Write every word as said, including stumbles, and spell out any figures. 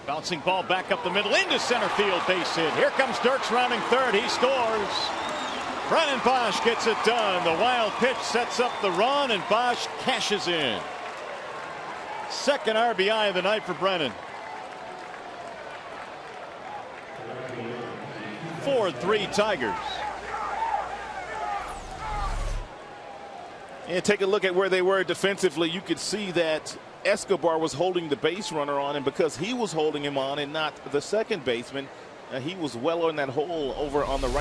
Bouncing ball back up the middle into center field, base hit. Here comes Dirks rounding third. He scores. Brennan Boesch gets it done. The wild pitch sets up the run, and Boesch cashes in. Second R B I of the night for Brennan. four three Tigers. And take a look at where they were defensively. You could see that Escobar was holding the base runner on, and because he was holding him on and not the second baseman, uh, he was well in that hole over on the right.